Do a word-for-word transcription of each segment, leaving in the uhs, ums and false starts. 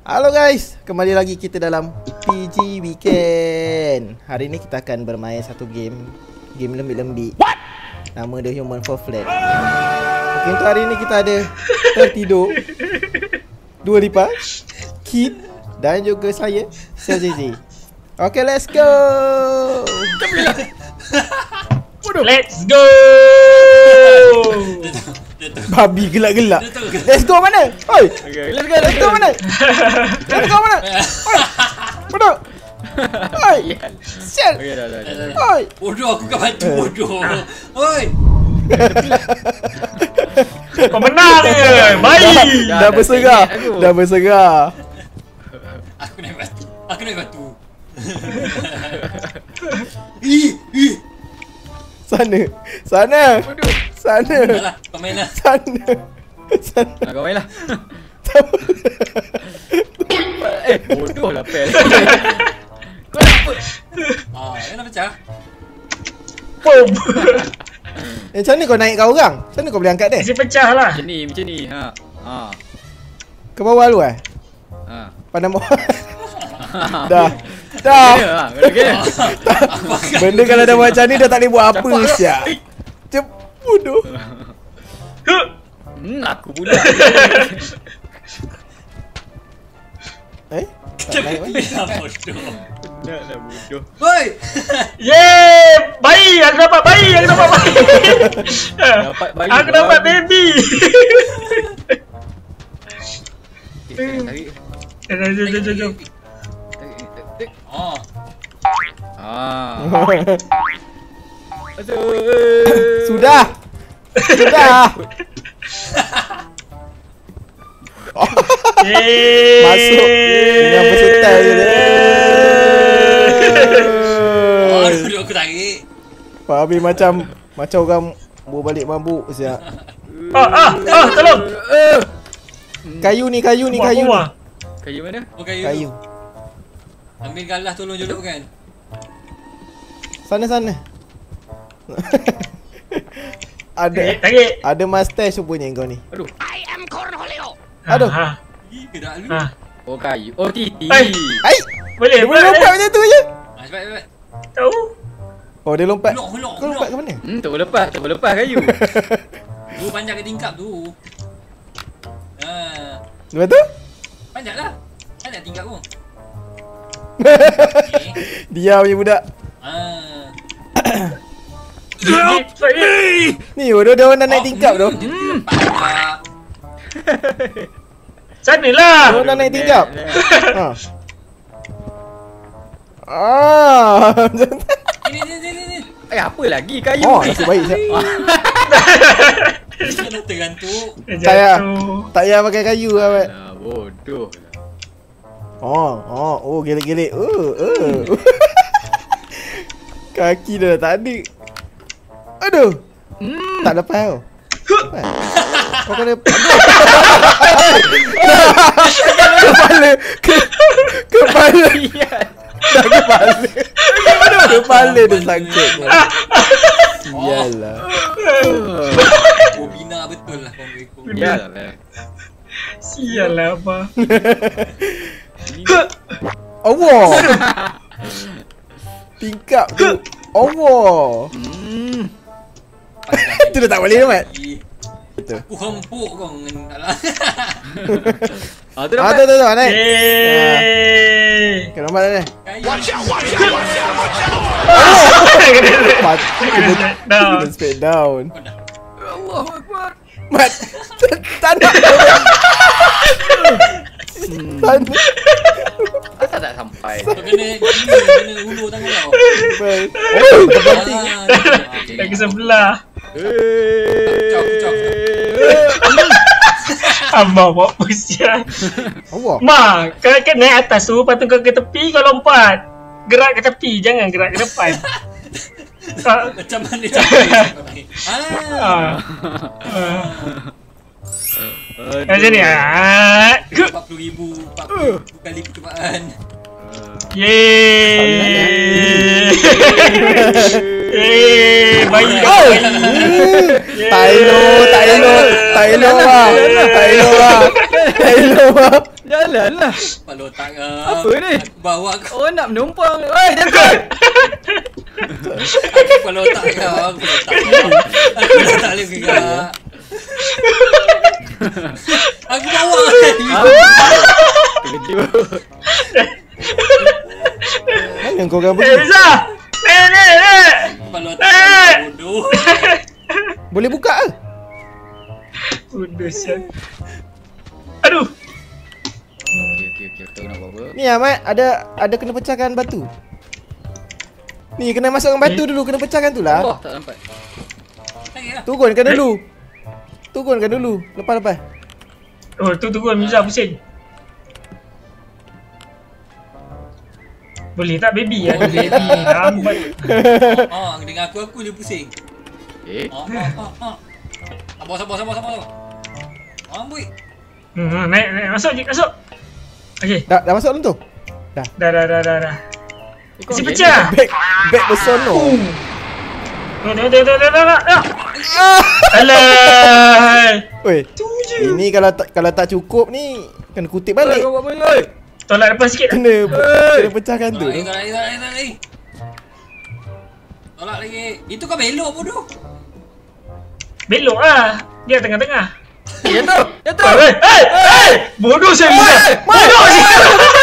Halo guys, kembali lagi kita dalam P G Weekend. Hari ni kita akan bermain satu game, game lembik-lembik. What? Nama dia Human Fall Flat. Okay, untuk hari ni kita ada Tertidur, Dua Lipa, Kid dan juga saya, Sel Z Z. Okay, let's go. Let's go. Babi gelak-gelak. Let's go mana? Oi. Let's go. Let's go mana? Let's go mana? Oi. Bodoh. Oi. Sel. Okey dah dah. Oi. Bodoh, aku kan bantu bodoh. Oi. Pemenang dia. Baik. Dah, dah berserah. Dah berserah. Aku naik batu. Aku naik batu. Ih, ih. Sana. Sana. Sana. Dahlah, kau main lah. Sana. Sana. Nak kau main lah. Eh, bodoh lah Pel. Kau nak apa? Ah, yang nak pecah. Boom. Eh, macam mana kau naik kau orang? Macam mana kau boleh angkat dia? Kasi pecah lah. Macam ni, macam ni. Ha. Ha. Ke bawah lu eh? Ha. Pandang bawah. Dah. Dah. Ha, okey. Benda kalau dah buat macam ni dah tak boleh buat apa siap. Cep bodoh. Hmm, aku pula. Eh? Tak naik mana? Dah bodoh. Nak lah bodoh. Oi. Yeay. Baik. Aku dapat bayi. Aku dapat bayi. Dapat bayi. Aku dapat baby. Tarik. Jom jom jom jom. Tarik. Tarik. Oh. Ah. Sudah. Sudah. Yeay. Masuk dengan bersetai je dia. Oh, dulu aku tarik. Pak Abi macam macam orang bawa balik mabuk siap. Ah ah ah tolong. Kayu ni, kayu ni, kayu. ni. Kayu mana? Oh, kayu. Kayu. Ambil galah tolong jolok kan. Sana sana. Ada Tarik tarik. ada mustache rupanya kau ni. Aduh. Aduh. Ah, Ih, gerak lu. ah. Oh kayu. Oh titi. Hai. Ai. Boleh Dia boleh boleh. lompat macam tu je. Ah, cepat cepat. Tahu. Oh dia lompat. Hulok, hulok, Kau lompat ke hulok. mana? Hmm, tak boleh lepas, tak boleh lepas kayu. Tu panjang ke tingkap tu. Ha. Lepas tu? Panjanglah. Panjang tingkap tu. Dia punya budak. Ah. Ni bodoh dia orang dah naik tingkap tu. Hmm. Panjang. Sana lah. Dia orang dah naik tingkap. Ha. Ah. Ini ni ni ni. Eh, apa lagi kayu Oh, ni? nasib baik siap. Kena tergantuk. Tak payah. Tak payah pakai kayu lah, Mat. Alah, bodoh. Oh, oh, oh, gelik-gelik. Oh, oh. Kaki dah tak ada. Aduh. Hmm. Tak lepas tau. Lepas. Kau kena kepala ke- kepala dah kepala kepala dia sangkut. Sialah. Oh, bina betul lah kau ikut. Ya lah. Sial lah apa. Allah. Tingkap tu. Allah. Hmm. Tu dah tak boleh dah, Mat. Betul. Aku hempuk kau dengan alah. Ah, tu Ah, dapat. tu tu tu naik. Yeay. Kena nampak dah ni. Watch out, watch Pat. Down. Kena spade down. Allahu Akbar. Mat. Tak nak. Tak nak. Asal tak sampai? Kau kena kena kena ulur tangan kau. Oh, terbanting. Ah, Lagi sebelah. Kucak, kucak. Abang buat pusian. Allah. Ma, kau kan naik atas tu, lepas tu kau ke tepi, kau lompat. Gerak ke tepi, jangan gerak ke depan. Ah, Macam mana cara kau naik? Ah. ah. Macam ni. Ah. empat puluh ribu empat puluh ribu kali percubaan. Yeay. Eh, bayi kau. Oh. Tak elok, tak elok, tak elok lah. Tak elok lah. Tak elok lah. Jalanlah. Kepala otak kau. Apa ni? Aku bawa kau. Oh nak menumpang. Oi, jangan. Aku kepala otak kau. Aku kepala otak kau. Aku dah tak boleh gerak. Aku bawa tadi. Kejut. Mana kau orang Eh, pergi? Miza! Eh, eh, eh! Kepala otak kau bodoh. Boleh buka ke? Bodoh sial. Aduh! Okey okey okey. Tahu nak buat apa? Ni Ahmad, ada ada kena pecahkan batu. Ni kena masukkan batu dulu, kena pecahkan tu lah. Oh, tak nampak. Tarik lah. Turunkan dulu. Turunkan dulu. Lepas-lepas. Oh, tu turun Miza pusing. Boleh tak baby? Ada baby. Lambat. Ah, dengan aku aku dia pusing. Eh. Ah ah ah. Sabar sabar sabar sabar. Amboi. Hmm, naik, naik. Masuk je, masuk. Okey. Dah dah masuk dalam tu? Dah. Dah, dah, dah, dah, dah. Ikut Si ni. pecah. Back back bersono. Dah, dah, dah, dah, dah, dah, dah, dah. Alah. Oi. Tu je. Ini kalau tak kalau tak cukup ni kena kutip Oi, balik. kau buat apa ni? Tolak depan sikit. Kena kena pecahkan tu. Tolak lagi, tolak lagi, tolak lagi, tolak lagi. Tolak lagi. Itu kau belok bodoh. Belok lah. Dia tengah-tengah. Ya tu. Ya tu. Hei, hei, hei. Bodoh saya Miza. Bodoh saya.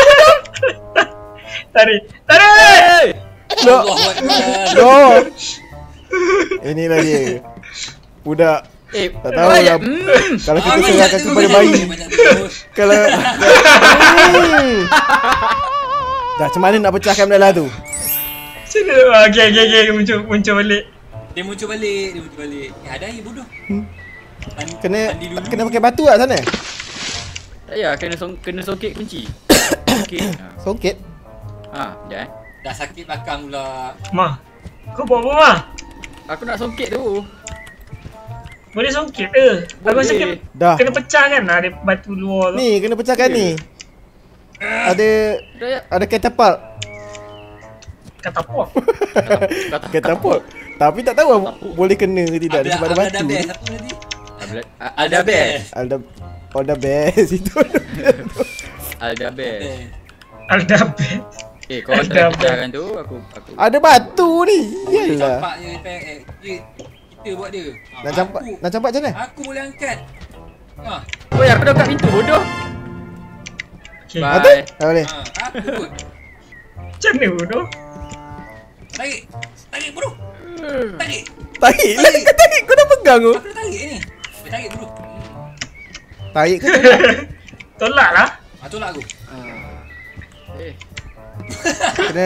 Tarik, tarik. No. Allahu Akbar. No. Ini lagi. Budak Eh, tak tahu lah. Hmm. Kalau kita Ah, serahkan banyak kepada terus, bayi. banyak terus. Kalau Hmm. Dah macam mana nak pecahkan benda lah tu? Macam mana? Ah, Okey, okey, okey. Muncul, muncul balik. Dia muncul balik, dia muncul balik. Eh, ada air bodoh. Mandi- Kena mandi dulu. kena pakai batu kat sana. Tak ya, kena song, kena songket kunci. Okey. Songket. Ha, jap eh. Dah sakit belakang pula. Ma, kau buat apa, Ma? Aku nak songket tu. Boleh songkit ke? Aku rasa Boleh. kena, Dah. kena pecah kan lah ada batu luar tu. Ni kena pecahkan ni. Ada Dah ya. ada catapult. Kata apa? Kata Catapult. Tapi tak tahu lah boleh kena ke tidak sebab ada batu. Ada best satu lagi. Ada best. Alda Alda best itu. Ada best. Eh, Aldabet. Eh, kau Ada tak best. pecahkan tu, aku aku. Ada batu ni. Dia Yalah. campak je eh, eh, dia, kita buat dia. Ah, Nak campak aku, nak campak macam mana? Aku boleh angkat. Ha. Oi, aku dah kat pintu bodoh. Okay. Bye. Betul? Tak boleh. Ha, aku pun. Macam mana bodoh? Tarik. Tarik bodoh. Tarik. Tarik lah. Kau tarik. Kau dah pegang tu. Aku dah tarik ni. Dia tarik bodoh. Tarik ke tolak? Tolak lah. Ah, tolak aku. Eh, Kena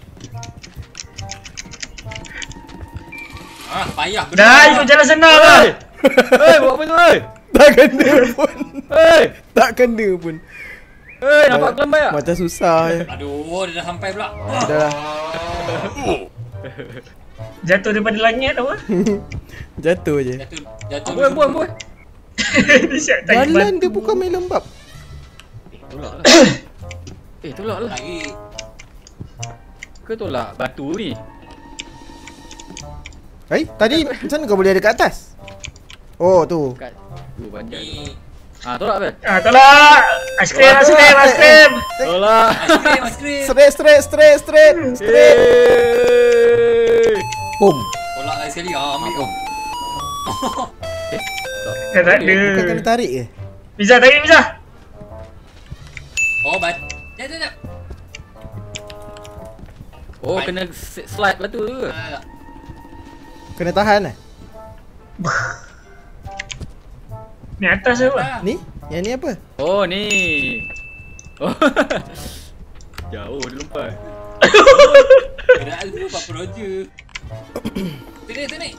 Ah, payah benar. Dah, ikut jalan senang lah. Hei, buat apa tu, hei? tak kena pun. Hei, Tak kena pun. hei, nampak aku lambai tak? Macam susah je. Aduh, dia dah sampai pula. Dah lah. Jatuh daripada langit apa? Jatuh je. Jatuh, jatuh. Buat, buat, buat. Dia siap tarik Jalan batu. dia bukan main lembab. Tolak lah. Eh, tolak lah. Tarik. Ke tolak batu ni? Eh, tadi macam mana kau boleh ada kat atas? Oh, tu. Kat tu panjang. Ni. Ah, tolak apa? Ah, tolak. Aiskrim, aiskrim, aiskrim. Tolak. Aiskrim, aiskrim. Straight, straight, straight, straight. Straight. Hey. Boom. Tolak lagi sekali. Ah, ambil kau. Dah tak ada. Bukan kena tarik ke? Miza, tarik Miza. Oh, bat. Jap, jap, jap. Oh, kena s- slide batu tu ke? Ah, tak. Kena tahan lah. Ni atas apa? Ah. Ni? Yang ni apa? Oh, ni. Oh. Jauh dia lompat. Gerak dulu Pak Proja. Tu dia, tu ni.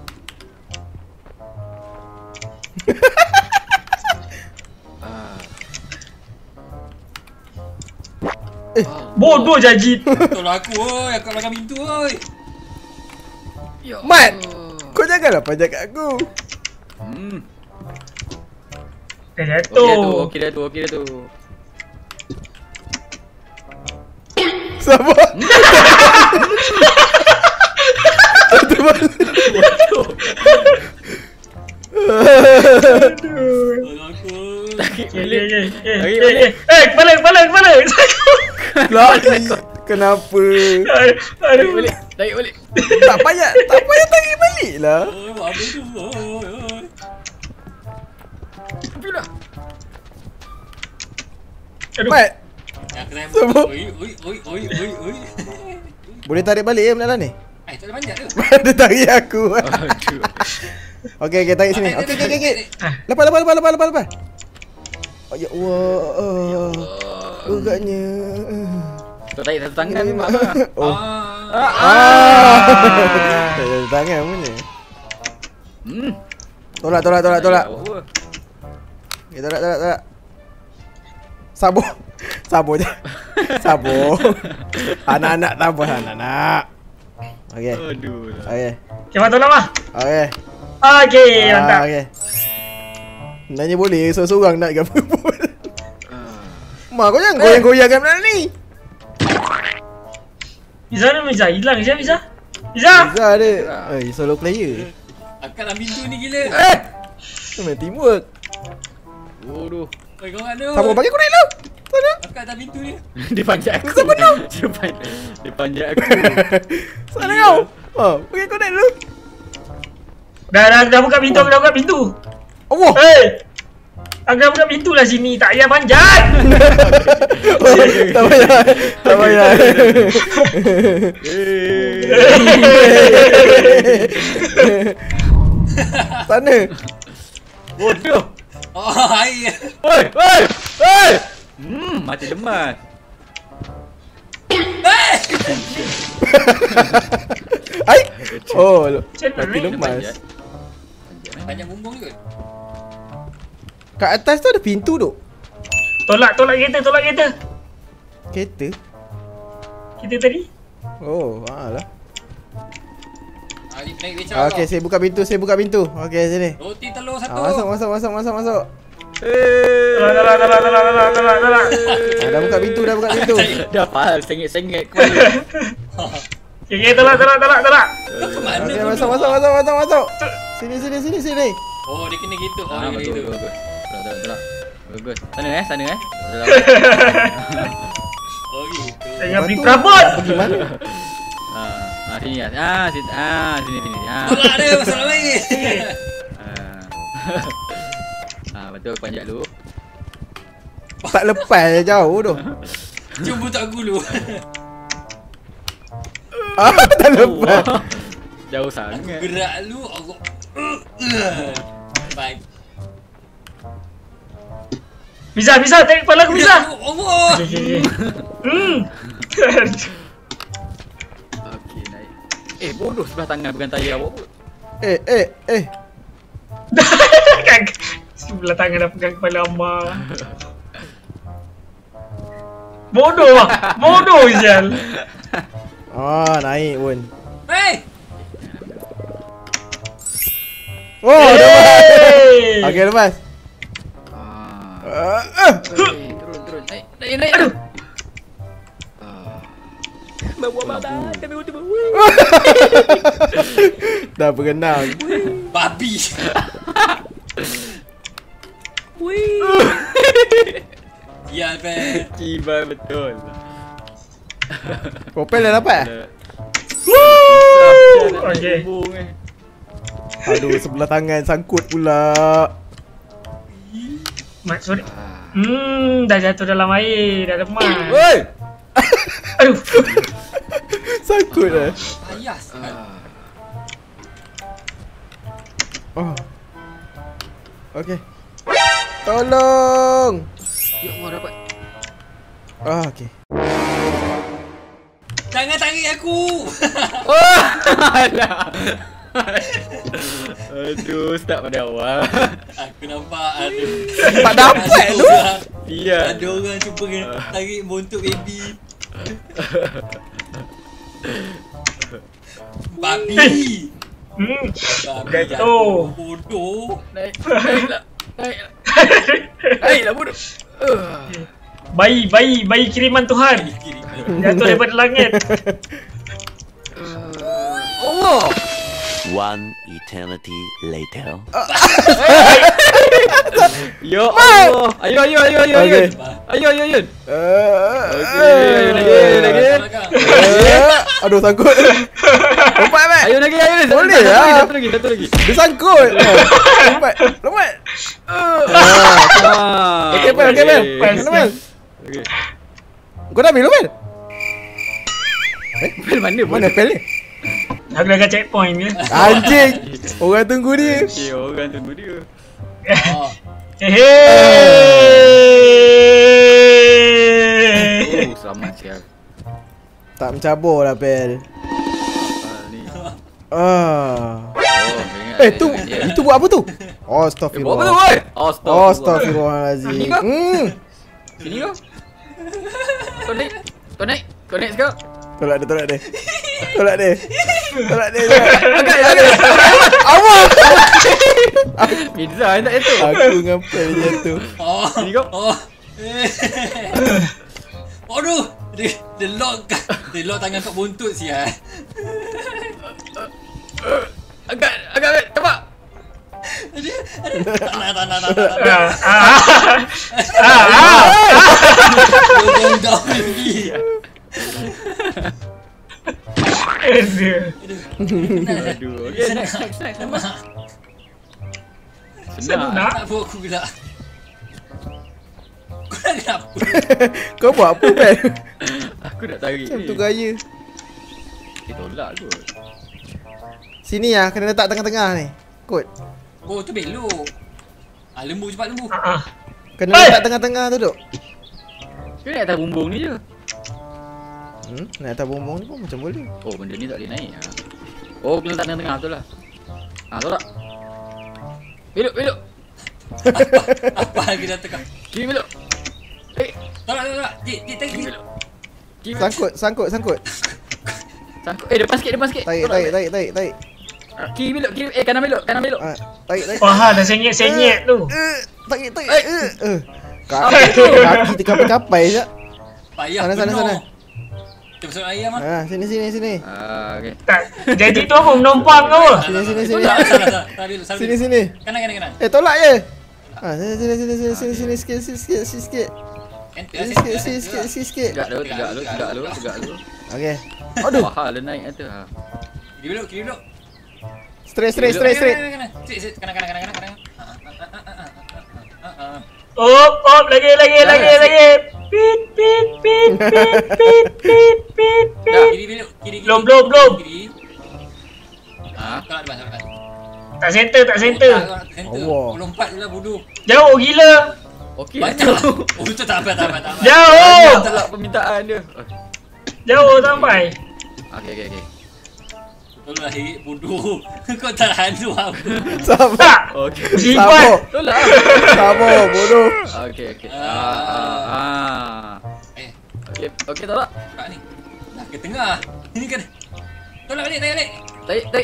Ah. Bodoh Jajit. Tolong aku oi, aku kat belakang pintu oi. Ya. Mat! Kau janganlah pajak kat aku. Hmm. Dah Okey dah tu, jatuh. okey dah tu, okey dah tu. Sabar. Tolong aku. Sakit Okay, balik. okay, okay. Tarik Eh, balik. eh, Lari. Kenapa? Aduh. Tarik balik. Tarik balik. Tak payah, tak payah tarik balik lah. Oi, buat apa tu? Oi, oi. Bila? Aduh. Mat, Yang kena Semua. oi, oi, oi, oi, oi, oi. boleh tarik balik ya benda ni? Eh, tak ada panjat tu. Dia tarik aku. Aduh. Okey, okey, tarik sini. Okey, okey, okey. Lepas, lepas, lepas, lepas, lepas, lepas. Oh, ya Allah. Beratnya. Kau tarik satu tangan memang apa? Oh. Ah. Ah. Satu tangan punya. Hmm. Tolak, tolak, tolak, tolak. Apa? Okay, tolak, tolak, tolak. Sabar. Sabar je. Sabar. Anak-anak sabar, anak-anak. Okey. Aduh. Okey. Okay, mak tolong mah. Okey. Okey, Ah, mantap. okey. Nanya boleh seorang-seorang nak ke apa pun. Mak kau jangan goyang-goyangkan benda ni. Iza ni Iza hilang je Iza. Iza. Izzah ada. Eh, solo player. Akak dalam pintu ni gila. Eh. Memang teamwork. Bodoh. Oi, kau kat tu. Sabar bagi aku naik dulu. Tak nak. Akak dalam pintu ni. Dia panjat aku. Dia panjat. Dia panjat aku. Sana kau. Oh, bagi aku naik dulu. Dah dah dah buka pintu, aku dah buka pintu. Allah. Hei. Aku dah buka pintu lah sini, tak payah panjat. Oh, tak payah. Tak payah. Sana. Bodoh. Oh, air. Oi, oi, oi. Hmm, mati lemas. Ai. Oh, Macam mana mati ni? lemas. Panjang bumbung kot. Kat atas tu ada pintu tu. Tolak tolak kereta, tolak kereta. Kereta. Kita tadi. Oh, alah. Ah, ni naik becak. Okey, saya buka pintu, saya buka pintu. Okey, sini. Roti telur satu. Ah, masuk, masuk, masuk, masuk, masuk. Tolak tolak tolak tolak tolak tolak tolak. Ah, dah buka pintu, dah buka pintu. Dah faham sengit-sengit kepala. Okay, okay, tolak tolak tolak tolak. Kau ke mana? Okey, kau masuk, tu? masuk, masuk, masuk, masuk. Sini, sini, sini, sini. Oh, dia kena gitu. Oh, Ah, dia kena betul, gitu. betul, betul. Tolak, tolak, tolak. Bagus. Sana eh, sana eh. Oh, gitu. Jangan beri Lepas tu, perabot. Pergi mana? Ah, ah, sini ah. Ah, sini. Ah, sini sini. Ah. Tolak dia masalah lain. Ah. Ah, betul panjat dulu. Tak lepas je jauh tu. Jom buta aku dulu. Ah, tak lepas. Oh, jauh sangat. Gerak lu aku. Baik. Bisa bisa tarik kepala aku bisa. Allah. Okay, okay, okay. Hmm. Okey, naik. Eh, bodoh sebelah tangan pegang tayar awak pun. Eh, eh, eh. Sebelah tangan dah pegang kepala Ammar. Bodoh lah. Bodoh Izal. Ah, naik pun. Hey. Oh, lepas. Hey. Okey, lepas. Ah. Ah, ah. Eh, turun, turun. Naik, naik, naik. Aduh. Ah. Bawa badan kami untuk bawa. Dah berenang. Babi. Wih. Ya, pe. Kibar betul. Propel dah dapat? Woo. Okey. Bung eh. Aduh, sebelah tangan sangkut pula. Mat sorry. Hmm, dah jatuh dalam air, dah lemas. Woi! Aduh. Sangkut dah. Ayah sangat. Oh. Okey. Tolong. Ya Allah dapat. Ah, okey. Jangan tarik aku. Oh, alah. Aduh, start pada awal. Aku nampak ada. Tak dapat tu. Dia. Ada orang cuba tarik bontot baby. Babi. Hmm. Babi Jatuh. jatuh. Bodoh. Naik, naiklah. Naiklah. Naiklah bodoh. Uh. Bayi, bayi, bayi kiriman Tuhan. Kiri. Jatuh daripada langit. Allah. One eternity later. Ya Allah. Ayo ayo ayo ayo ayo. Okey. Ayo ayo ayo. Eh, Okey, lagi lagi. eh, Aduh sangkut. Lompat Mat. Ayo lagi ayo. Satu Boleh lagi, lah. Satu lagi satu lagi. Dia sangkut. Oh, lompat. Lompat. Ah. Ah. Okey Pel, okey Pel. Pel. Mana Pel? Okey. Kau dah ambil Pel? Pel mana? Mana Pel ni? Aku dah kat checkpoint dia. Anjing. Orang tunggu dia. Eh, orang tunggu dia. Oh. Hehehe. Oh, selamat sial. Tak mencabar lah Pel. Ah, ni. Ah. Oh, ingat. Eh tu, itu buat apa tu? Eh, buat apa tu, Astagfirullah. boy? Astagfirullah. Astagfirullahalazim. Ni kau? Hmm. Sini kau. Kau naik. Kau naik. Kau naik sekarang. Tolak dia, tolak dia. Tolak dia. Tolak dia. Agak agak. Awak. Pizza yang tak jatuh. Aku dengan Pel jatuh. Oh. Sini kau. Oh. Aduh. Dia, dia lock Dia lock tangan kat buntut sial. Agak agak cepat. Dia tak nak tak nak tak nak, tak nak. Ah, ah, ah, ah. Dia going down lagi. Aduh. Aduh. Okey, next next next. Senang. Senang. Tak apa aku gelak. Kau dah kenapa? Kau buat apa Pel? Aku nak tarik Macam ni. tu gaya. Eh, tolak tu. Sini lah, kena letak tengah-tengah ni. Kot. Oh tu belok. Ah lembu cepat lembu. Ah, ah. Kena Eh! letak tengah-tengah tu duk. Kau nak atas bumbung ni je. Hmm, nak letak bombong ni pun macam boleh. Oh, benda ni tak boleh naik. Ha. Oh, kena letak tengah-tengah betul lah. Ah, tolak. Belok, belok. Apa lagi dah tekan? Kiri belok. Eh, Tolak tolak. Dik dik tarik kiri dik. belok. Kiri belok. Sangkut, sangkut, sangkut. Sangkut. Eh, depan sikit, depan sikit. Tarik, Tolak, tarik, tarik, tarik, tarik. Ah, kiri belok, kiri. Eh, kanan belok, kanan belok. Ah, tarik, tarik. Wah, dah senyet-senyet tu. Eh, tarik, tarik. Eh. Eh, eh. Apa Kaki, tu? kaki terkapai-kapai je. Payah Sana, sana, penuh. sana. Kita masuk air mah. Ah, sini, sini, sini. Ah, okey. Tak, jadi tu apa menumpang ke apa? Sini, sini, sini. Salah salah salah. Salah dulu, salah Sini, dulu. sini. Kanan kanan kanan. Eh, tolak je. Ah, sini, sini, sini, sini, sini, sini, sikit, sini, sikit, sini, sikit. Enter Sini, sikit, sini, sikit, sini, sikit. Tegak dulu, tegak dulu, tegak dulu, tegak dulu. Okey. Aduh, Mahal dia naik atas. Ha. Kiri belok, kiri belok. straight, straight, straight, straight. Kanan kanan kanan. Straight straight kanan kanan kanan kanan. Op, op, lagi, lagi, lagi, lagi. Pit, pit, pit, pit, pit, pit, pit, pit. Kiri belok, kiri kiri. Belum, belum, belum. Kiri. Ha. Tolak depan, tolak depan. Tak center, tak center. Allah. Lompat je lah bodoh. Jauh gila. Okey. Banyak. Oh tu tak apa tak apa tak apa. Jauh. Tolak permintaan dia. Jauh sampai. Okey, okey, okey. Tolong lah Hik, bodoh. Kau tak hantu apa. Sabar. Tak. Okey. Sifat. Sabar. Tolak. Sabar, bodoh. Okey, okey. Ah, ah, ah. Eh, Okey, okey tolak. kat ni. Dah ke tengah. Ini kan. Tolak balik, tarik balik. Tarik, tarik.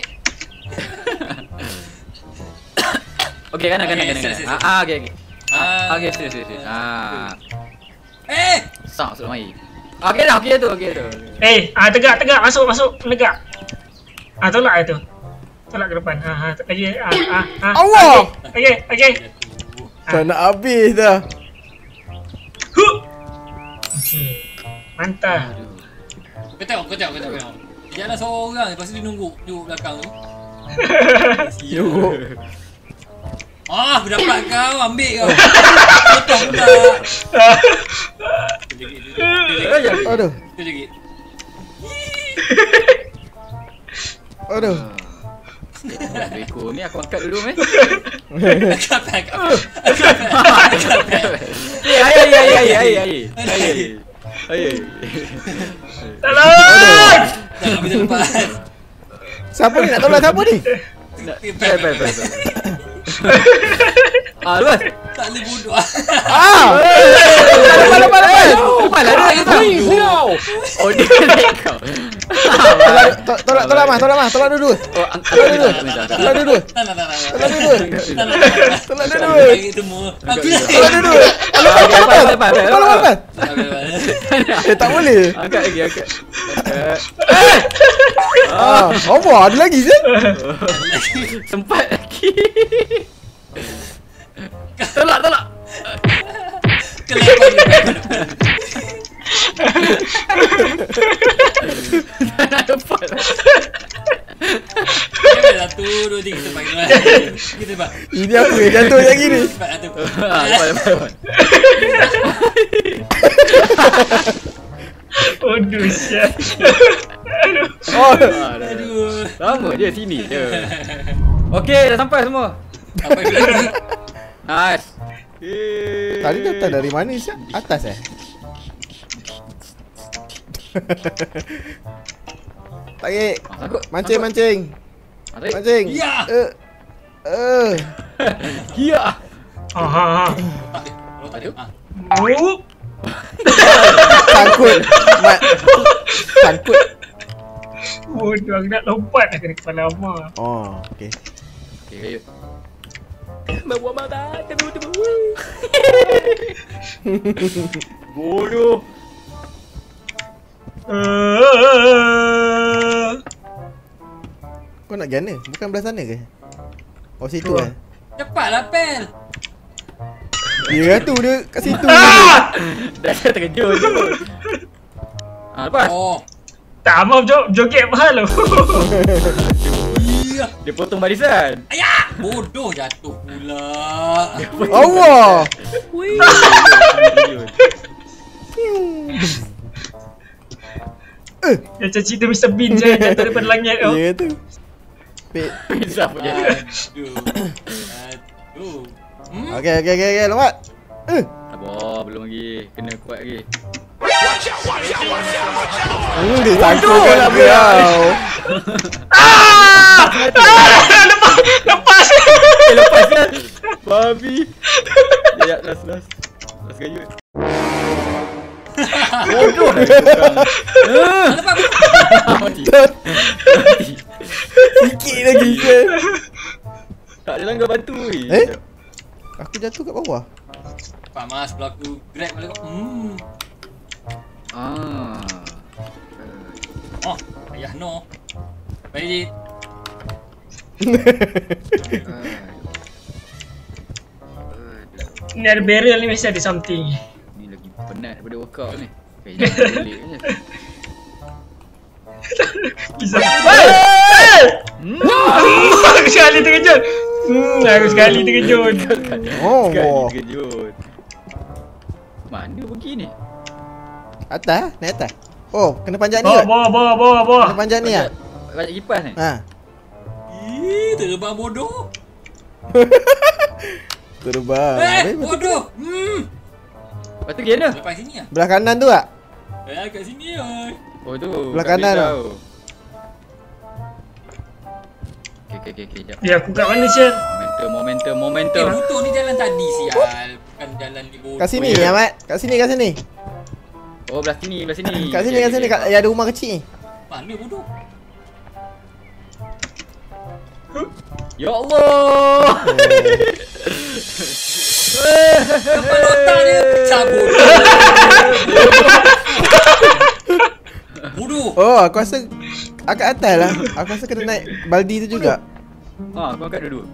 Okey, kanan, kanan, Okey, kanan. sini, kanan. sini. Ah, ah, okey, okey. Ah. Okey, sini, sini, sini. Ah. Eh, Sak masuk mai. Okey dah, okey tu, okey tu. Eh, ah tegak, tegak, masuk, masuk, menegak. Ah tolak itu. Tolak ke depan. Ha ha, lagi. Ah ah ah. Allah. Okey, okey. Tak nak habis dah. Huh. Okey. Mantap. kau tengok, kau tengok, kau tengok. kau tengok. Jangan seorang, lepas tu dia nunggu duduk belakang tu. Yuk. Ah, aku dapat kau, ambil kau. Potong pula. Kejigit, kejigit. Aduh. Kejigit. Aduh. Beko ni aku angkat dulu meh. Angkat pek, angkat pek. Eh, ai ai ai ai ai ai. Ai. Ai. Tolong. Jangan bisa lepas. Siapa ni nak tolak siapa ni? Baik baik baik. Ah, luas. Tak boleh bodoh. Ah. Lepas, lepas, lepas. Lepas lah dia tu. Oh, dia naik kau. Tolak, to- tolak, tolak mas, tolak mas, tolak dulu. Oh, angkat Tolak dulu. dulu. Tolak dulu. Tak nak, tak nak. Tolak dulu. Tak nak, tak nak. Tolak dulu. Bagi temu. Aku dah. Tolak dulu. Lepas, lepas, lepas. Lepas, lepas. Eh, tak boleh. Angkat lagi, angkat. Angkat. Ah, apa? Ada lagi je? Sempat lagi. tolak, tolak. Kelempar dia. Tak nak dapat. Kita satu, dua, tiga, kita bagi dua. Kita bagi. Ini apa yang jatuh yang gini? Cepat satu. Ah, lepas, lepas, lepas. Aduh, siap. Oh, Aduh. Lama je sini je. Okey, dah sampai semua. Apa yang lagi? Nice. tadi datang dari mana sih? Atas eh? Tarik. Ah, takut. Mancing, mancing. Tarik. Mancing. Ya. Eh. Eh. Ya. Aha. Tak ada. Kalau tak ada. Ah. Wup. Sangkut. Mat. Sangkut. Bodoh, aku nak lompat dah kena kepala Amar. Oh, okey. Okey, yuk. Bawa mata, kedua tu. Bodoh. Uh, Kau nak gana? Bukan belah sana ke? Oh, situ Betul. eh. Cepatlah, Pel. Ya tu dia kat situ. Dah terkejut je. Ah, lepas. Oh. tak mau jo joget mahal tu. Iya. Dia potong barisan. Ayah. Bodoh jatuh pula. Allah. Wih. Macam cerita mister Bean je jatuh daripada langit tu. Ya tu. Pit. Bisa apa je. Aduh. Aduh. Hmm? Okey okey okey okey lompat. Eh. Sabar, belum lagi. Kena kuat lagi. Hmm, dia sangkut kan aku kau. Ah! Lepas lepas. Eh, lepas kan. Babi. Ya, last last. Last gayut. Bodoh. Ah, lepas. Mati. Mati. Sikit lagi kan. Tak ada langgar batu ni. Eh? Aku jatuh kat bawah. Pak Mas, kalau aku grab balik kau. Hmm. Ah. Oh, ayah no. Baik. Ni ada barrel ni mesti ada something. Ni lagi penat daripada workout ni. Kayaknya boleh je. Bisa. Hey! Aku sekali terkejut. Hmm, aku sekali terkejut. Oh. Sekali terkejut. Mana pergi ni? Atas, naik atas. Oh, kena panjat ni Bawa, kot. bawa, bawa, bawa, bawa. Kena panjat ni ah. Banyak kipas ni. Ha. Ih, terbang bodoh. Terbang. Eh, Habis betul- bodoh. Hmm. Lepas tu gimana? Lepas sini ah. Belah kanan tu tak? Eh, kat sini oi. Oh tu. Belah kat kanan belah tu. tu. Okey okey okey okey jap. Ya, aku kat mana Syed? Momentum momentum Eh, momentum. betul ni jalan tadi sial. Bukan jalan di bodoh. Kat sini Ahmad. Kat sini kat sini. Oh belah sini belah sini. Kat sini Okey, kat okey, sini okey. kat yang ada rumah kecil ni. Mana bodoh? Ya Allah. Kepala otak dia pecah bodoh. Bodoh. Oh, aku rasa kat atas lah. Aku rasa kena naik baldi tu juga. Ha, kau angkat dulu.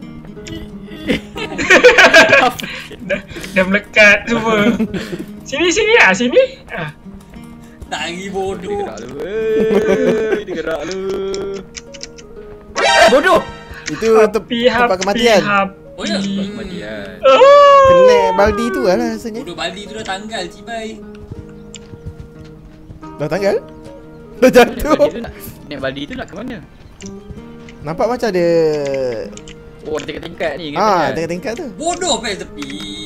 Dah, dah melekat semua. Sini, sini lah, sini. Ah. Tak lagi Dia bodoh. gerak lu. Eh, dia gerak lu. Eh, bodoh. Itu te- tempat kematian. Oh ya? Kematian. Oh. Kena baldi tu lah rasanya. Bodoh baldi tu dah tanggal cibai. Dah tanggal? Dah Naik jatuh. baldi tu nak naik baldi tu nak ke mana? Nampak macam ada Oh, ada tingkat-tingkat ni kan? ah, tingkat-tingkat tu. Bodoh pel tepi.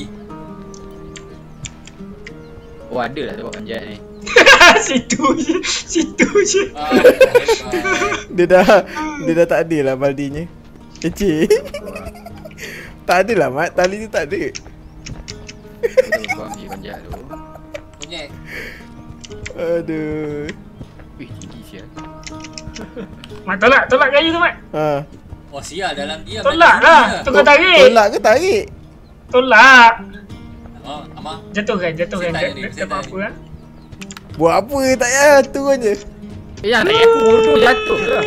Oh, ada lah tempat panjat ni. Situ je, situ je. Ah, hebat. Dia dah dia dah tak ada lah baldinya. Kecil. Tak ada lah Mat, tali tu tak ada. Betul kau ambil panjat tu. Projek. Aduh. Wih, tinggi sial. Mat, tolak, tolak kayu tu, Mat. Ha. Oh sial dalam dia. Tolak lah. Tu kau tarik. Tolak ke tarik? Tolak. Oh, Amang. Jatuhkan, jatuhkan. Saya tak Tak ada, saya dapat tak apa ada. lah. Buat apa tak payah turun je. Eh, yang naik aku bodoh jatuh lah.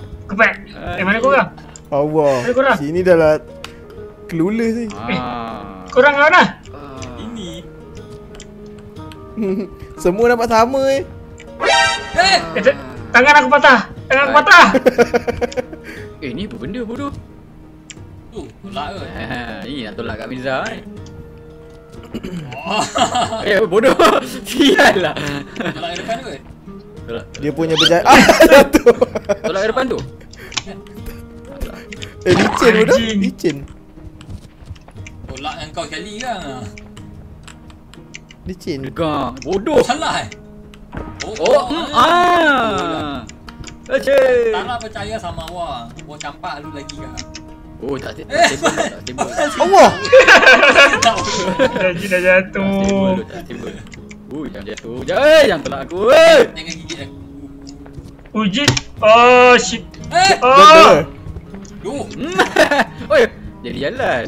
Kepat. Eh, mana korang? Allah. Mana korang? Sini dah lah clueless ni. Ah. Korang kau dah. Ini. Semua dapat sama eh. Eh! Eh, t- tangan aku patah. Tangan aku patah. Eh, ni apa benda bodoh? Tu, tolak ke? Ha, ni nak tolak kat Mirza ni. Oh. Eh, bodoh. Sial lah. Tolak ke depan ke? Tolak. Dia punya berjaya. Ah, jatuh. Tolak ke depan tu. Eh, licin bodoh. Anjing. Licin. Tolak dengan kau sekali kan? Licin. Degang. Bodoh. Salah eh? Oh, mm, ah. Aceh. Tak nak percaya sama awak. Awak campak lu lagi kan? Oh, tak tak table, tak table. Allah. Lagi dah Tak jatuh. table, tak table. Oh, jangan jatuh. Jangan, eh, jangan tolak aku. Eh. Jangan gigit aku. Uji. Oh shit. Eh! Betul. Oh. Duh! Hmm. Oh, jadi jalan.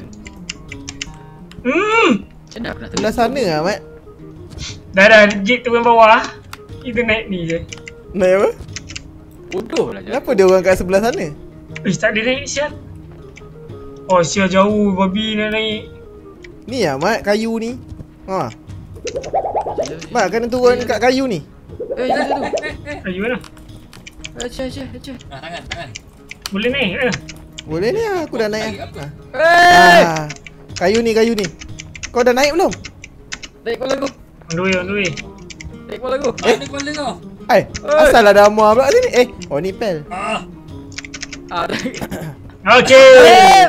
Hmm. Macam mana aku nak Sebelah sana lah, Mat. Dah dah gate turun bawah. Kita naik ni je. Naik apa? bodoh lah. Kenapa dia orang kat sebelah sana? Eh tak ada naik sial. Oh sial jauh babi nak naik. Ni lah, Mat, kayu ni. Ha. Mat, kena turun kat kayu ni. Eh, jatuh tu. Ayo mana? Aceh, aceh, aceh. Ah, tangan, tangan. Boleh naik ke? Boleh ni lah, aku dah naik. Tarik apa? Eh. Ah. Kayu ni, kayu ni. Kau dah naik belum? Tarik kepala aku. On the way, on the way. Tarik kepala aku. Mana kepala kau? Hai, asal ada Amar pula sini. Eh, oh ni pel. Ah! Ah, tarik. Okay.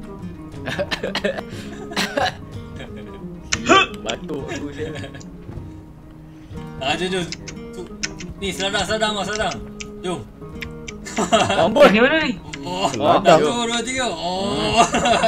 Batuk aku je. Ah, jom, jom. Tu- Ni, sedang, sedang kau, sedang. Jom. Ambon. Ni mana ni? Oh, Sedang. satu, dua, tiga. Oh.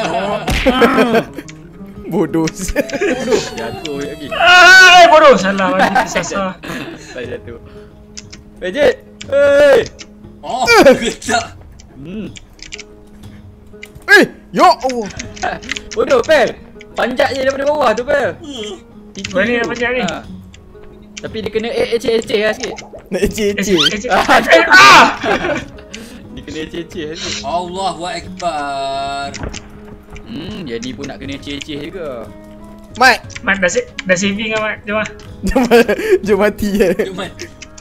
Bodoh. Bodoh. Jatuh lagi. Ai bodoh salah lagi sasa. Tak jatuh. Eh, Jit. Eh. Oh, getak. Hmm. Eh, ya Allah. Bodoh, Pel. Panjat je daripada bawah tu, Pel. Tinggi Mana tu. nak panjat ni? Ha. Tapi dia kena eh eceh-eceh lah sikit. Nak ece-ece. Eh ah! Dia kena eceh-eceh lah sikit. Allahu Akbar. Hmm, jadi pun nak kena eceh-eceh juga. Mat, Mat dah sa- dah saving kan Mat. Jom ah. jom, jom mati eh. Jom, man.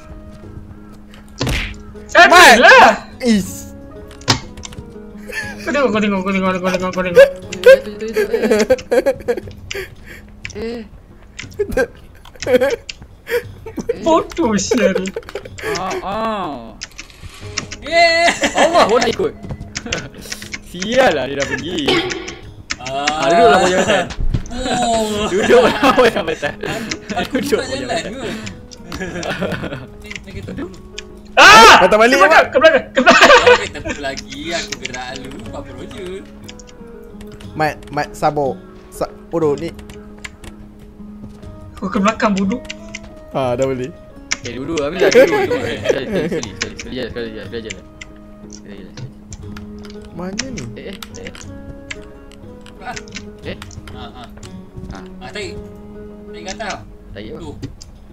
Satu Mat. lah. Is. Kau tengok, kau tengok, kau tengok, kau tengok, kau tengok. Eh, jatuh, jatuh, jatuh. Eh. Eh. Bodoh sial ni. Ah, ah. Yeah. Allah pun nak ikut. Sial lah dia dah pergi. Ah, duduklah pojok jambatan. Oh. Duduklah pojok jambatan. Aku Duduk tak pojok jalan jambatan. ke? Ni, ni kita dulu. Ah! Patah balik, Ke belakang, Mat. ke belakang, ke belakang. Oh, kita pun lagi. Aku gerak lu. Apa roja? Mat, Mat sabar. Sa bodoh ni. Kau ke belakang bodoh. Ha, dah boleh. Eh, duduk lah. Ambil lah duduk. Sekali, sekali, sekali. Sekali je, sekali je. Sekali je. Sekali je. Mana ni? Eh, eh, eh. Ah. Eh, Ah, ah. ah, Ah, tarik. Tarik kat atas. tak ya. Tu.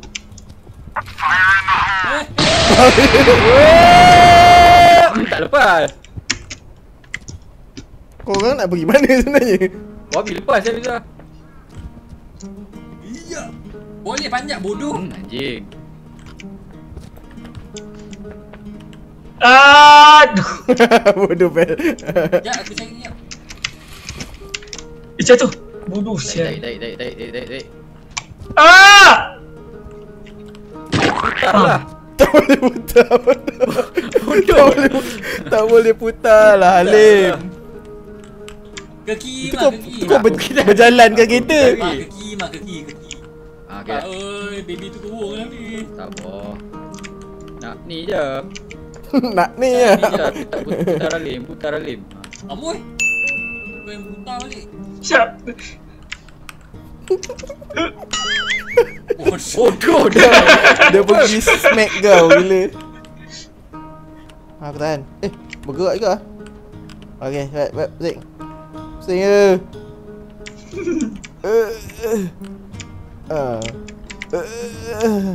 Tak lepas. Korang nak pergi mana sebenarnya? Wabi lepas saya bisa. Iya. Boleh panjat bodoh. Hmm, anjing. Aduh. Bodoh pel. Ya, aku cari ni. Eh jatuh. Bodoh Tarik, sial. tarik, tarik, tarik, tarik, tarik, tarik. Ah! Tak lah. Tak boleh putar. Bodoh. Tak boleh, tak boleh putar lah, Halim. Ke kiri, Itu mak, kau, ke kiri. itu kau ber- berjalan ke kereta. Mak, ke kiri, mak, ke kiri, ke kiri. Ah, Pak, okay. oi, baby tu turun lah ni. Tak apa. Nak ni je. Nak ni Ni lah. je. Putar, putar alim, putar alim. Amboi. Kau yang buta balik. Siap. Bodoh. Bodoh Dia, dah. dia pergi smack kau gila. Ha, aku tahan. Eh, bergerak juga. Okay, baik, baik, pusing. Pusing je. Uh, uh, uh, uh.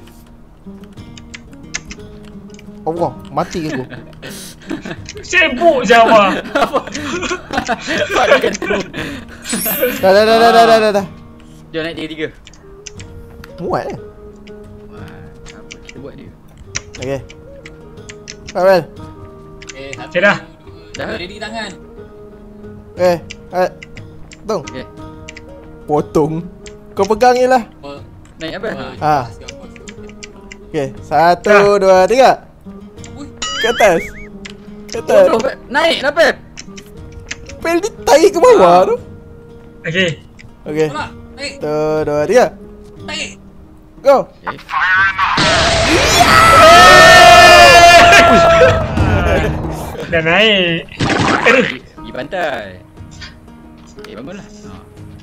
Allah, mati ke aku? Sibuk je awak. Pak dia gantung. Dah dah dah dah dah dah dah. Jom naik tiga-tiga. Muat eh. Wah, apa kita buat dia? Okey. Farel. Eh, satu. Okay, dah. Dah. Ready tangan. Eh, eh. Tong. Okey. Potong. Kau pegang je lah. Oh, Naik apa? ah, Ha. siap, bos. Okey, satu, dua, tiga. Ui, Ke atas. Ke atas. Bodoh, Pep. Naik lah, Pep. Pel dia tarik ke bawah tu. Okay. Okey. tolak. Naik, Satu, dua, tiga. naik. Go. Dah naik. Aduh. Pergi pantai. Eh, bangunlah. Ha.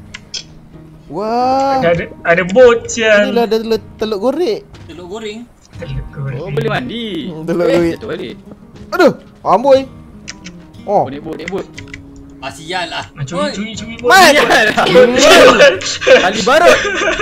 Wah. Ada ada bot sial. Inilah ada telur, telur goreng. Telur goreng. Oh, boleh mandi. Hmm, telur eh, goreng. jatuh balik. Aduh, amboi. Oh. Oh, naik bot, naik bot. Ah, sial lah. Ah, Curi curi curi bot. Mat. Kali barut.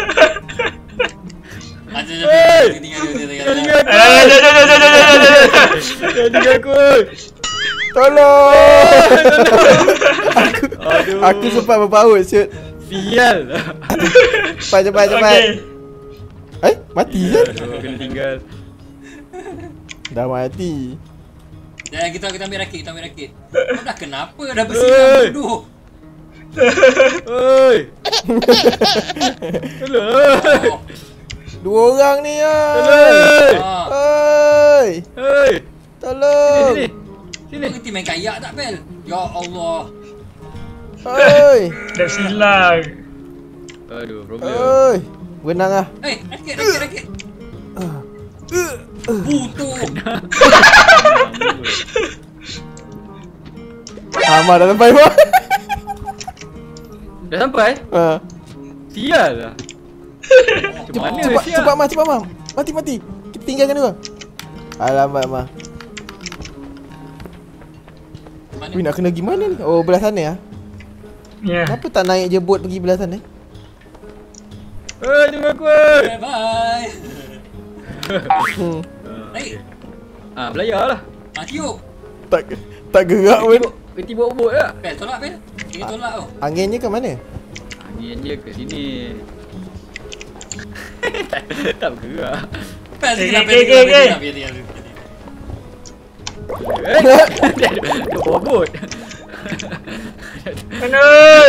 Ah, jom, jom, jom. Tinggal dia, tinggal dia. Tinggal aku. Ah, jom, jom, jom, jom, jom, jom, jom. Tinggal aku. Tolong. Aduh. Aku sempat berpaut shoot. Sial. Cepat cepat cepat. Okay. Eh, mati kan? Aduh, kena tinggal. Dah mati. Jangan kita kita ambil rakit, kita ambil rakit. Kau dah kenapa dah bersilang Oi. bodoh? Oi. Tolong. Oh, Dua orang ni ah. Tolong. ah. Oi. Oi. Tolong. Sini. Sini. Kau ngerti main kayak tak, Pel? Ya Allah. Oi. Dah silang. Aduh, problem. Oi. Benang ah. Eh, rakit, rakit, rakit. Butuh. Amar dah sampai bawah. Dah sampai? Ha. Sial lah. Macam mana Cepat sial? cepat mah, cepat mah. Mati mati. Kita tinggalkan dia. Alamak mah. Mana? Wih, nak kena gimana ni? Oh, belah sana ah. Ya. Kenapa tak naik je bot pergi belah sana? Eh, tunggu aku. eh. Bye bye. Hmm. Naik. Ah, belayar lah. Ah, tiup. Tak tak gerak pun. Berhenti bawa bot lah. Pel, tolak, Pel. Dia tolak tau. Anginnya ke mana? Angin je kat sini. tak, tak bergerak. Pel, Okay, tinggal, okay, Pel, tinggal, okay, Pel, okay. tinggal, tinggal, tinggal. Eh, dia, dia bawa bot. Mana?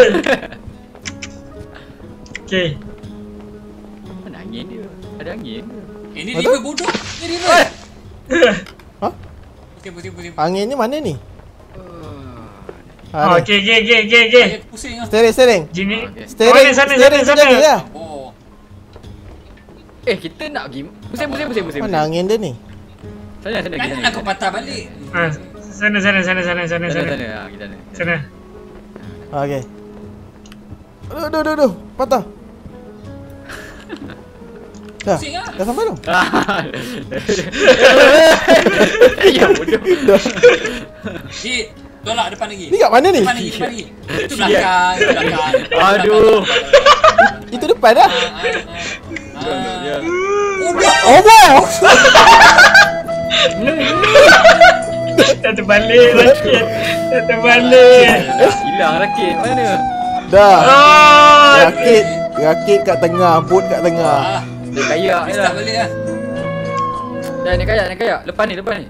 Okay. Mana angin dia? Ada angin ke? Eh, ni Betul? river bodoh. Ni river. Ha? Pusing, pusing, pusing. Anginnya mana ni? Oh, Ha, ni. okay, okay, okay, okay, okay. Saya pusing lah. Steering, steering. Jini. Okay. Steering, Oh, sana, steering sana, tu sana. jaga lah. Oh. Eh, kita nak pergi. Pusing, pusing, pusing, pusing. Mana angin dia ni? Sana, sana, Kan kita nak kau patah balik. Ah, sana, sana, sana, sana, sana, Sana, sana. sana. Ah, kita sana. Sana. Ha, okey. Aduh, aduh, aduh, aduh. Patah. Dah. Pusing lah. Dah sampai belum? Ya, bodoh. Hit. Tolak depan lagi. Ni kat mana ni? Depan lagi, depan lagi. Itu belakang, itu belakang. Itu belakang. Aduh. Itu depan dah. Ah, ah, ah. Ya. Bodoh. Oh, wow. Dah terbalik rakit. Dah terbalik. Hilang rakit. Mana? Dah. Oh. Rakit, rakit kat tengah, bot kat tengah. Ah, Dia kayak ni start lah. balik lah. Dah, naik kayak, naik kayak. Lepas ni, lepas ni.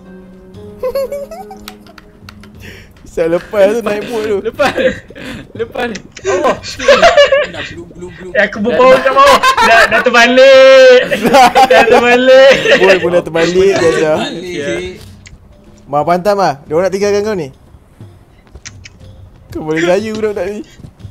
Saya lepas tu naik bot tu. Lepas ni. Lepas ni. Allah. Dah blue, blue, blue. Eh, aku berbaut kat bawah. Dah, dah terbalik. Dah terbalik. Bot pun dah terbalik je dah. Balik. Ma pantam ah. Dia orang nak tinggalkan kau ni. Kau boleh gaya budak-budak ni.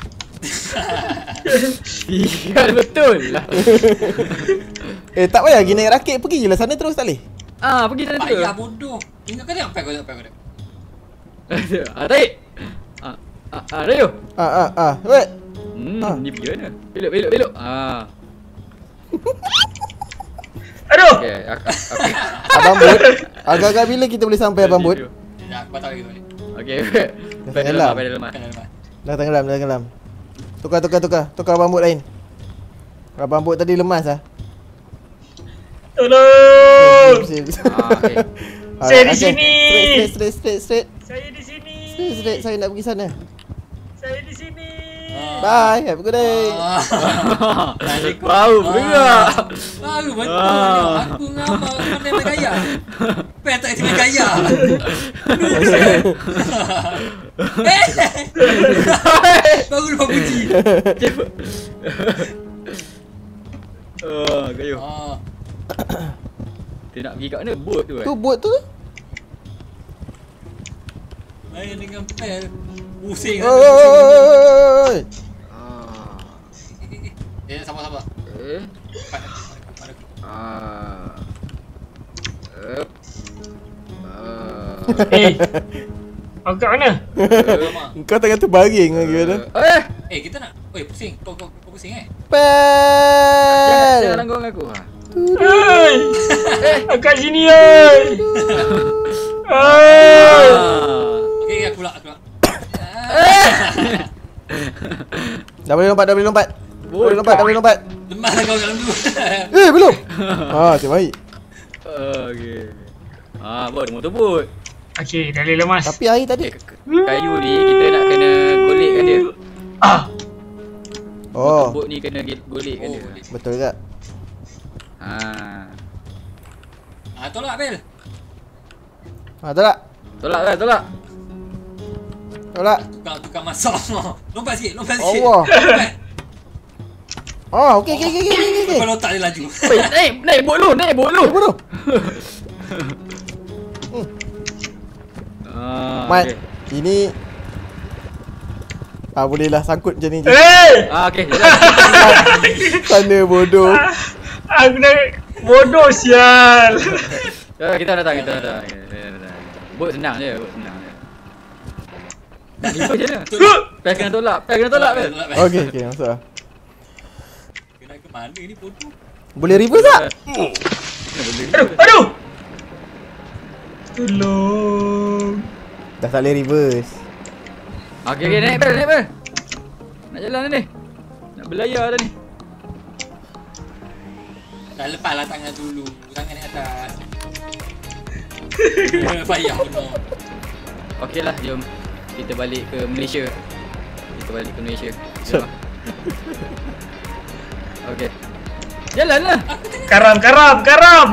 Sial betul lah. Eh, tak payah pergi naik rakit. Pergi je lah sana terus tak boleh. Ah, pergi sana tu. Payah bodoh. Tinggal kau tengok, Pel, kau tengok, Pel, kau tengok. Ah, tarik. Ah, ah, ah, Rayo. Ah, ah, ah. Wait. Hmm, Ah. ni pergi mana? Belok, belok, belok. Ah. Aduh. Okey, aku, aku. Abang bot. Agak-agak bila kita boleh sampai abang bot? Dah, aku patah lagi balik. Okey. Dah Pedal tenggelam. lemah, pedal lemah. Kan lemah. Dah tenggelam, dah tenggelam. Tukar, tukar, tukar. Tukar abang bot lain. Abang bot tadi lemas ah. Tolong. Bersih, bersih. Ah, okey. Saya di Alright, sini. Straight, straight, straight, straight, straight. Saya di sini. Straight, straight. Saya nak pergi sana. Saya di sini. Bye, have a good day. Ah. Bau bergerak. Baru betul Ah. ni. Aku ngapa pandai bergaya. Pe tak kena gaya. Eh. Baru lupa puji. Oh, kayu. Ah. Dia nak pergi kat mana? Boat tu eh? Tu bot tu. Main dengan pel. Pusing. Oi. Ah. Eh, sabar-sabar. Eh. Pada pada aku. Ah. Up. Ah. Eh. Kau kat mana? Lama. Kau tengah terbaring lagi kan? Eh, Eh, kita nak. Oi, pusing. Kau kau kau pusing eh? jangan jangan Pel. langgar dengan aku. Ha. Hei! Kat sini oi! Hei! Ah. Okey, aku pula, aku pula. Dah boleh lompat, dah boleh lompat. Boleh lompat, dah boleh lompat. Lemas lah kau kat dalam tu. Eh, belum. Ah, terbaik. Okey. Ah, buat motor boat. Okey, dah boleh lemas. Tapi air tadi. Eh, k- kayu ni kita nak kena golekkan dia. Ah! Oh, Boat ni kena ge- golekkan Oh, dia. boleh. betul tak? Ha. Ah, tolak Bel. Ha, tak tak? Tolak kan, tolak. Tolak. Tukar tukar masak. Lompat sikit, lompat sikit. Allah. Lompat. Oh, okey okey okey okey okey. Kau otak dia laju. Oi, naik, naik boat lu, naik boat lu. Eh, bodoh. Ah, Mat, okey. ini ah bolehlah sangkut macam ni je. Hei! Ah, okey, jalan. Sana bodoh. Aku dah bodoh sial. Ya, kita datang, kita datang. Kita datang. Boat senang je, boat senang je. Nak lipat je lah. Pes kena tolak, pes kena tolak kan. Tolak, Bel. Okey okey, masuk lah. Kena ke mana ni bodoh? Boleh reverse tak? Aduh, aduh. Tolong. Dah tak boleh reverse. Okey, okey, naik pes, naik pes. Nak jalan dah ni. Nak berlayar dah ni. Dah lepaslah tangan dulu. Tangan ni atas. Eh, payah benar. Okey lah, jom kita balik ke Malaysia. Kita balik ke Malaysia. Jom lah. Okey. Jalan lah. Karam, karam, karam.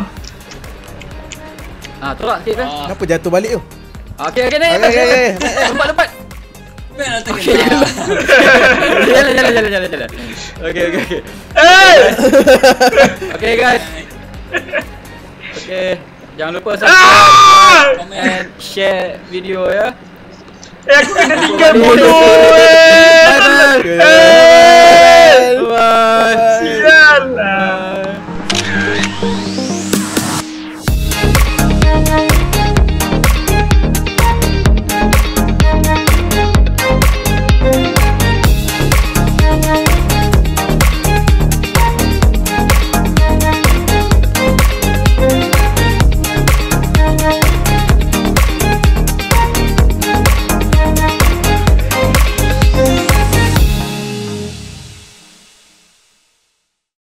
Ah, tolak sikit kan. Ah, Kenapa jatuh balik tu? Okey, okey, naik. Okey, okey, okey. Lompat, lompat. Bel dah Okey, terkena. jalan, jalan, jalan, jalan, jalan. Okey, okey, okey. Hei! Okey guys. Okey. Jangan lupa subscribe, Ah! Komen. and share video ya. Eh, aku kena tinggal bodoh. Eh! Bye bye. Eh! Bye. Sial lah. Bye.